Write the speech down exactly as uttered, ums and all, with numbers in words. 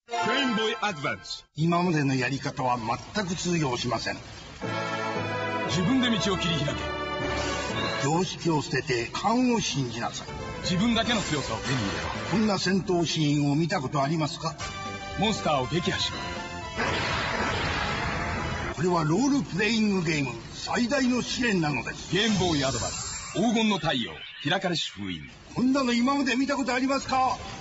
ゲームボーイアドバンス。 今までのやり方は全く通用しません。 自分で道を切り開け。 常識を捨てて勘を信じなさい。 自分だけの強さを手に入れろ。 こんな戦闘シーンを見たことありますか？ モンスターを撃破しろ。 これはロールプレイングゲーム最大の試練なのです。 ゲームボーイアドバンス。黄金の太陽、開かれし封印。 こんなの今まで見たことありますか？